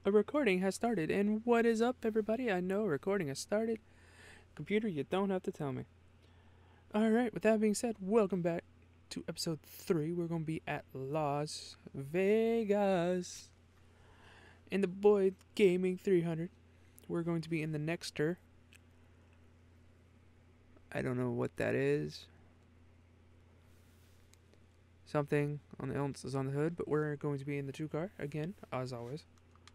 A recording has started. And what is up, everybody? I know a recording has started. Computer, you don't have to tell me. Alright, with that being said, welcome back to episode 3. We're going to be at Las Vegas in the Boyd Gaming 300. We're going to be in the Nexter. I don't know what that is. Something else is on the hood, but we're going to be in the 2-car again, as always.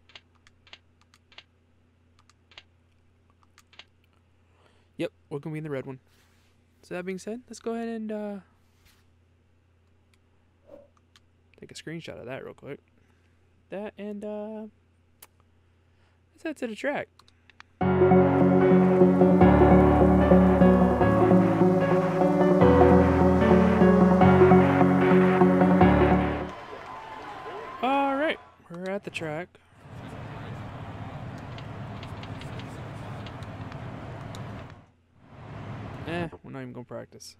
Yep, we're going to be in the red one. So that being said, let's go ahead and take a screenshot of that real quick. That and let's head to the track. Alright, we're at the track. We're not even gonna practice.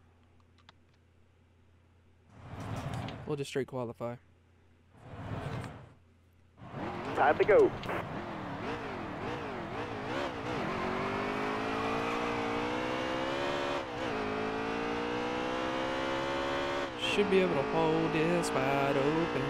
We'll just straight qualify. Time to go. Should be able to hold this wide open.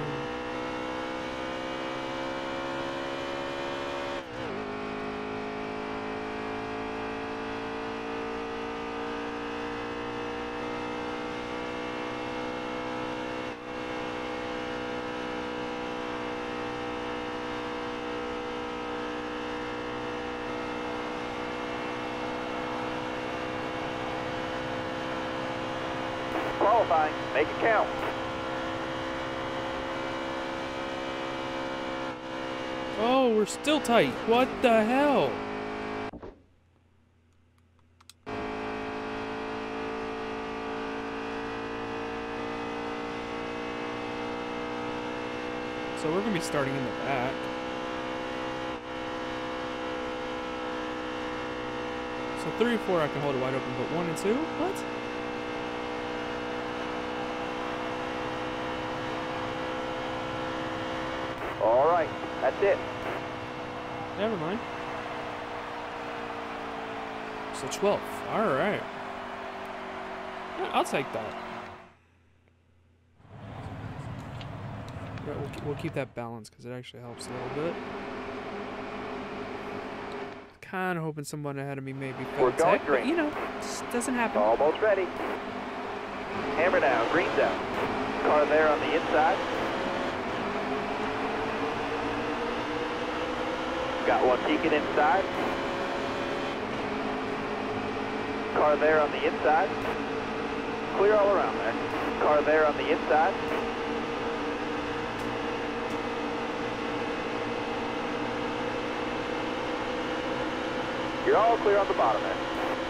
Qualifying. Make it count. Oh, we're still tight. What the hell? So we're gonna be starting in the back. So 3 and 4 I can hold it wide open, but 1 and 2? What? All right. That's it. Never mind. So 12th. Alright. Yeah, I'll take that. Yeah, we'll keep that balance because it actually helps a little bit. Kind of hoping someone ahead of me maybe We're fell going tech, green. but you know, just doesn't happen. Almost ready. Hammer down. Green's out. Car there on the inside. Got one peeking inside. Car there on the inside. Clear all around there. Car there on the inside. You're all clear on the bottom there.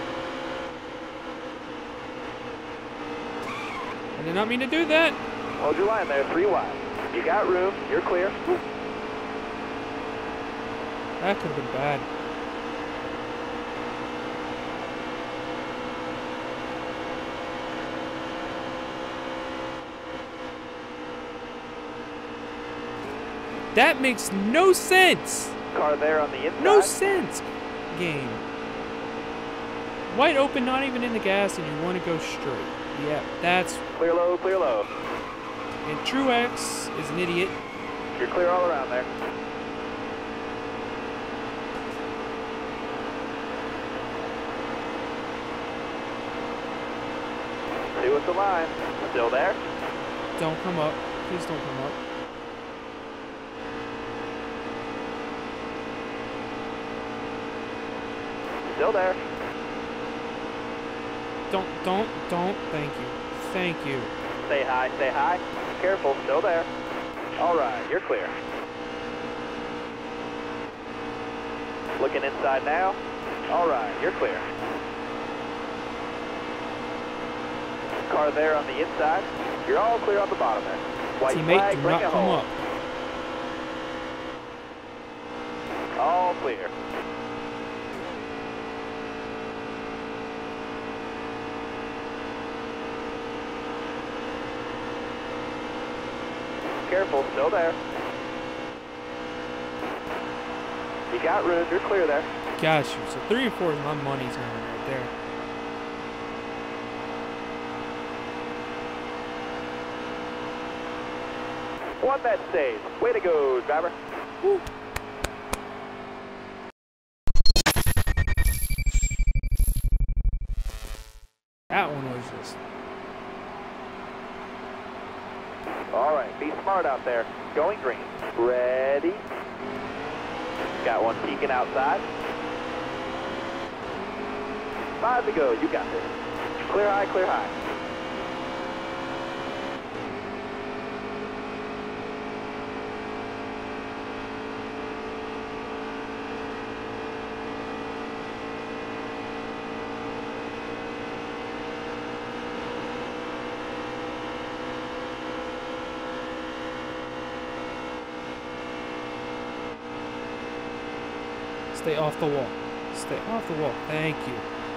I did not mean to do that. Hold your line there, 3 wide. You got room. You're clear. That could have been bad. That makes no sense. Car there on the inside. No sense. Game. Wide open, not even in the gas, and you want to go straight. Yeah, that's... Clear low, clear low. And Truex is an idiot. You're clear all around there. See what's the line. Still there? Don't come up. Please don't come up. Still there. Don't. Thank you. Thank you. Stay high, stay high. Careful, still there. All right, you're clear. Looking inside now. All right, you're clear. Car there on the inside. You're all clear on the bottom there. White Teammate, flag, do bring not it come home. up. All clear. Careful, still there. You got room. You're clear there. Got you. So 3 and 4 is my money time right there. Won that stage. Way to go, driver. Woo. That one was just... All right, be smart out there. Going green. Ready. Got one peeking outside. 5 to go. You got this. Clear high, clear high. Stay off the wall. Stay off the wall. Thank you.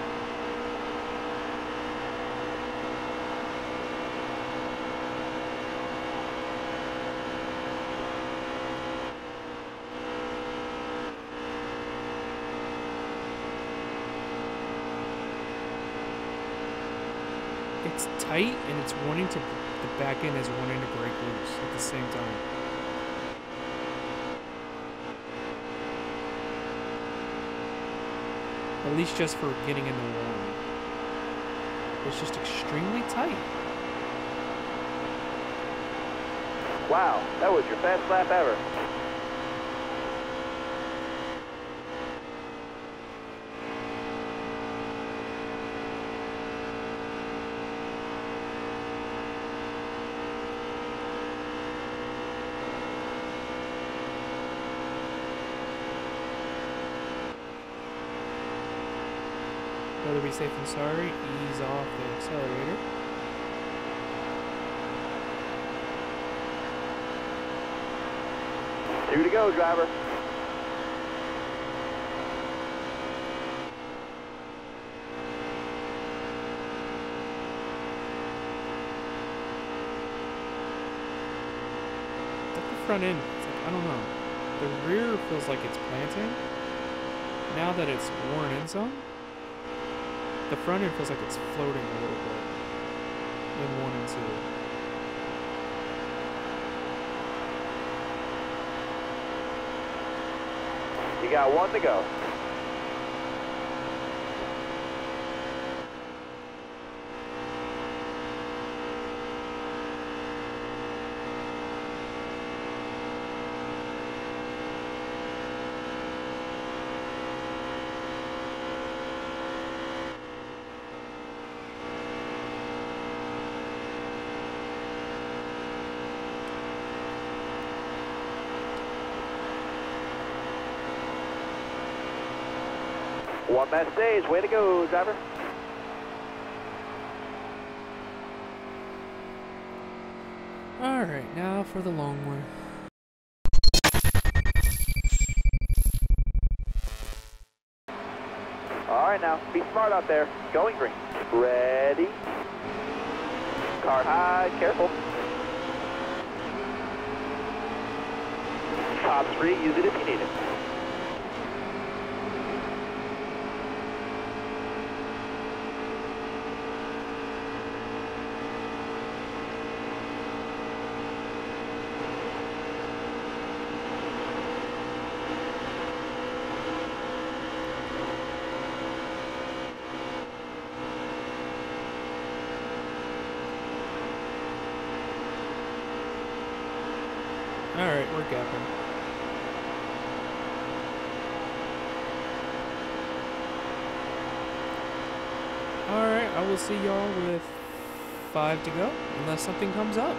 It's tight and it's wanting to, the back end is wanting to break loose at the same time. At least just for getting in the warm. It's just extremely tight. Wow, that was your fastest lap ever. Better be safe than sorry. Ease off the accelerator. Two to go, driver. At the front end, it's like, I don't know. The rear feels like it's planting. Now that it's worn in some, the front end feels like it's floating a little bit in 1 and 2. You got 1 to go. Won that stage. Way to go, driver. Alright, now for the long one. All right, now, be smart out there. Going green. Ready. Car high, careful. Top 3, use it if you need it. Alright, we're gapping. Alright, I will see y'all with 5 to go, unless something comes up.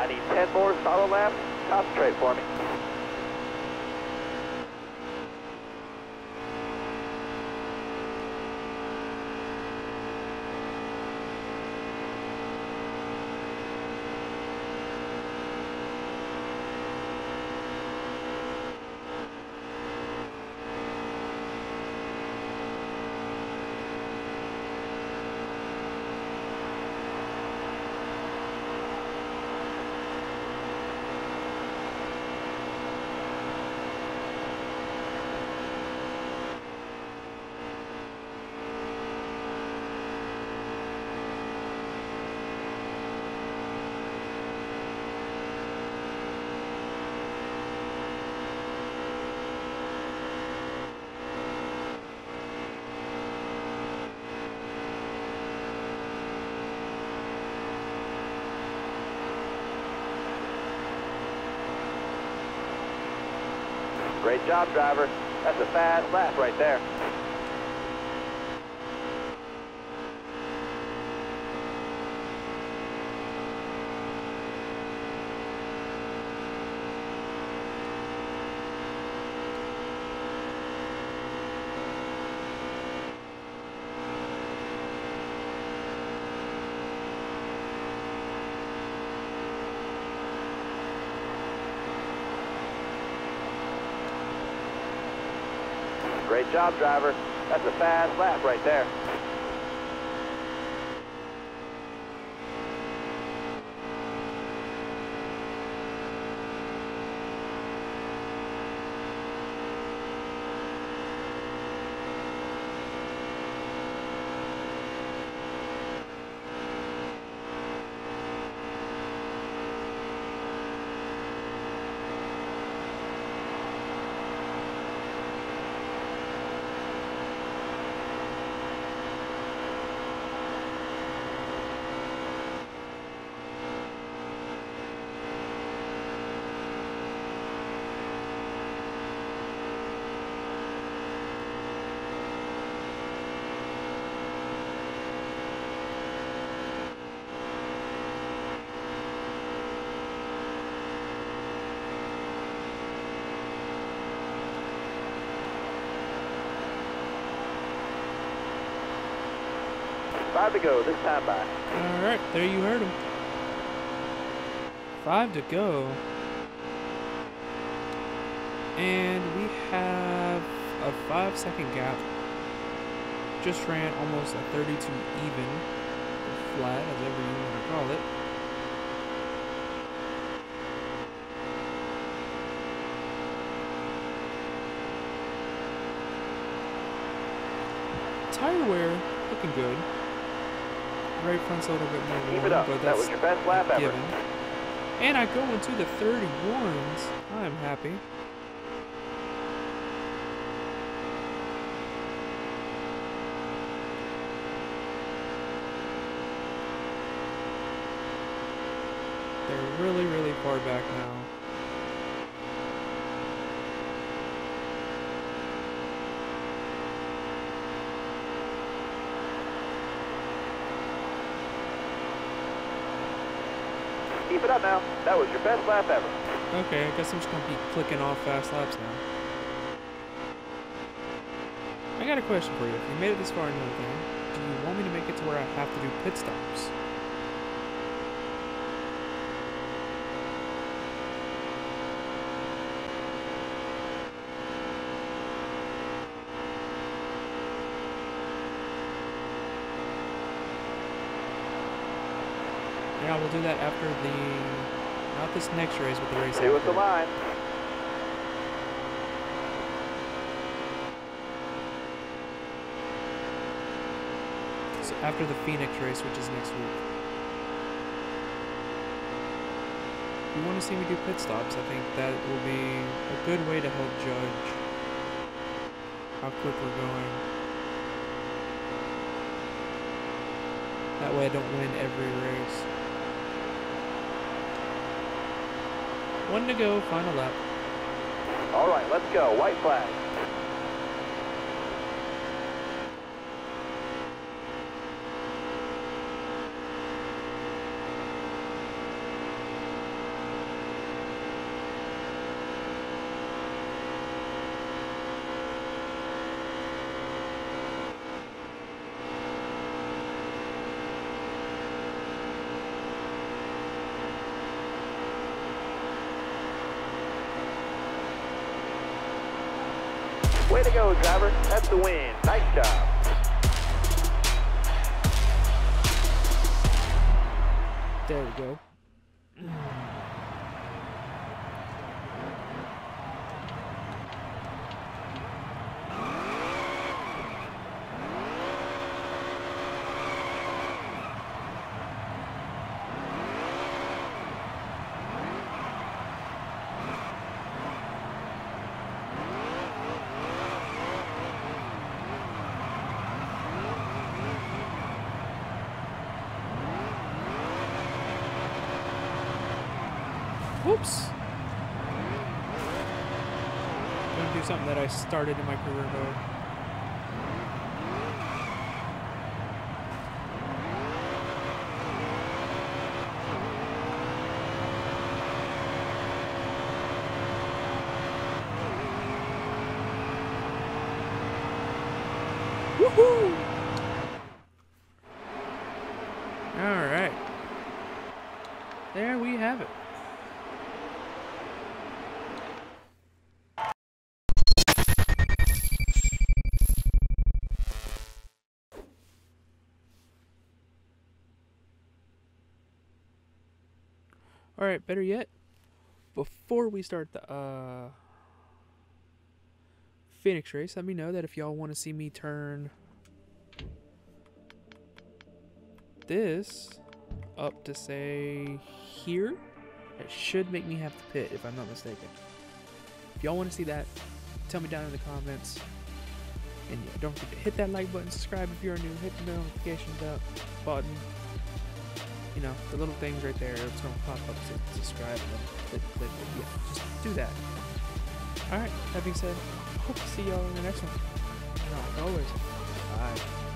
I need 10 more solid laps. Concentrate for me. Great job, driver. That's a fast lap right there. Great job, driver. That's a fast lap right there. Five to go, this time by. Alright, there you heard him. 5 to go. And we have a 5-second gap. Just ran almost a 32 even. Or flat, as ever you want to call it. Tire wear looking good. Right front's a little bit more Keep worn, it up. but That that's was your best lap ever. given. And I go into the 31s. I'm happy. They're really, really far back now. Keep it up now. That was your best lap ever. Okay, I guess I'm just gonna be clicking off fast laps now. I got a question for you. If you made it this far in the game, do you want me to make it to where I have to do pit stops? Yeah, we'll do that after not this next race, but the race Stay with after. the line. So after the Phoenix race, which is next week. If you want to see me do pit stops, I think that will be a good way to help judge how quick we're going. That way I don't win every race. 1 to go, final lap. All right, let's go. White flag. Way to go, driver. That's the win. Nice job. There we go. Whoops. I'm gonna do something that I started in my career mode. Woohoo! All right. There we have it. Alright, better yet, before we start the Phoenix race, let me know that if y'all want to see me turn this up to, say, here, it should make me have to pit, if I'm not mistaken. If y'all want to see that, tell me down in the comments. And yeah, don't forget to hit that like button, subscribe if you're new, hit the notification button. You know, the little things right there, it's going to pop up to subscribe and then yeah, just do that. Alright, that being said, hope to see y'all in the next one. And always,